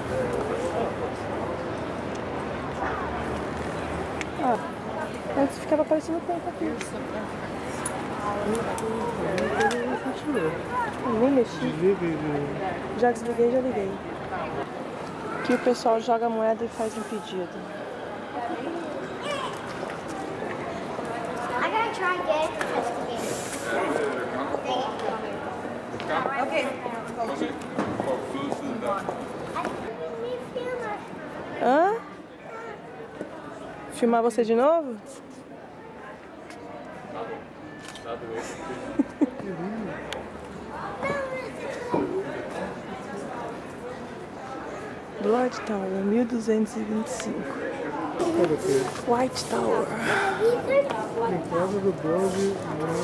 Ah, antes ficava parecendo tempo aqui. Eu nem mexi. Já desliguei, já liguei. Aqui o pessoal joga moeda e faz um pedido. Hã? Filmar você de novo? Blood Tower, 1225. White Tower. Em casa do Blood,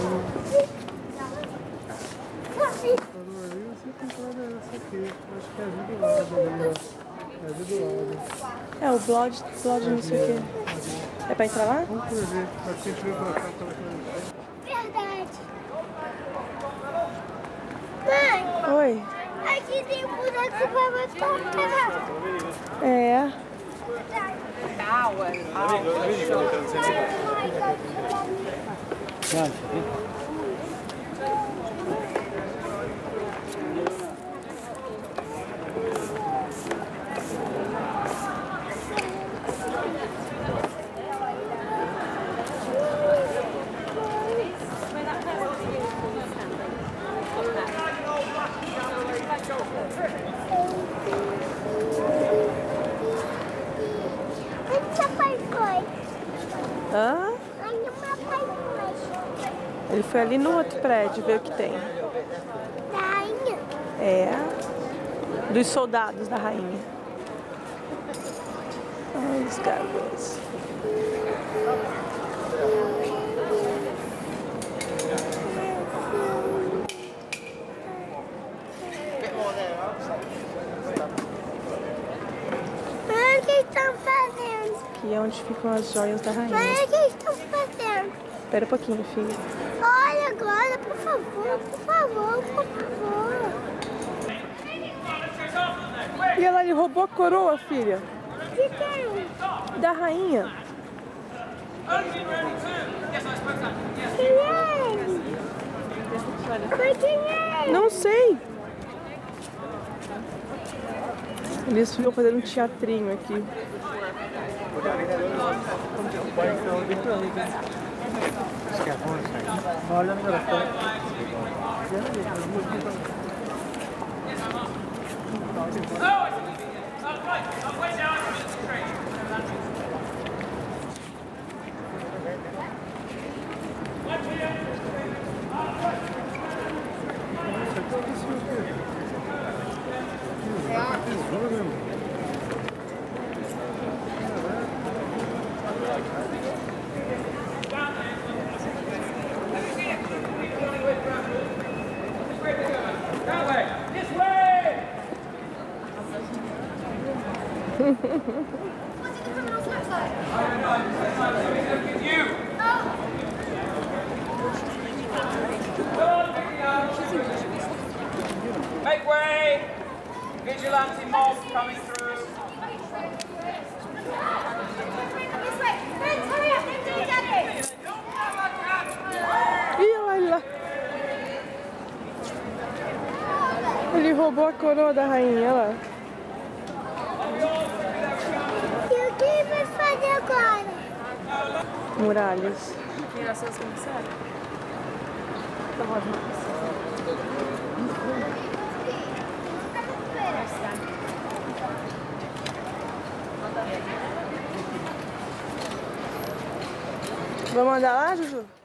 eu sempre entrava essa aqui. Acho que é ali do lado ali, ó. É ali do lado. É, o Blood não sei o que. É pra entrar lá? Vamos ver. Acho que a gente veio pra cá pela frente. Verdade. Mãe, Oi. aqui tem um buraco pra botar. É. Onde seu pai foi? Hã? Onde meu pai foi? Ele foi ali no outro prédio ver o que tem. Da rainha? É. Dos soldados da rainha. Ai, os garotos. Mãe, o que estão fazendo? Aqui é onde ficam as joias da rainha. Mãe, o que estão fazendo? Espera um pouquinho, filha. Olha agora, por favor, por favor, por favor. E ela lhe roubou a coroa, filha. De quem? Da rainha. Quem é ele? Mas quem é ele? Não sei. Eles ficam fazendo um teatrinho aqui. Olha no telefone. Make way! Vigilante mob coming through. This way. Friends, hurry up. They're doing that. Ih, olha lá. Ele roubou a coroa da rainha, olha lá. E o que vai fazer agora? Muralhas. Migrações comissárias? Vamos andar lá, Juju?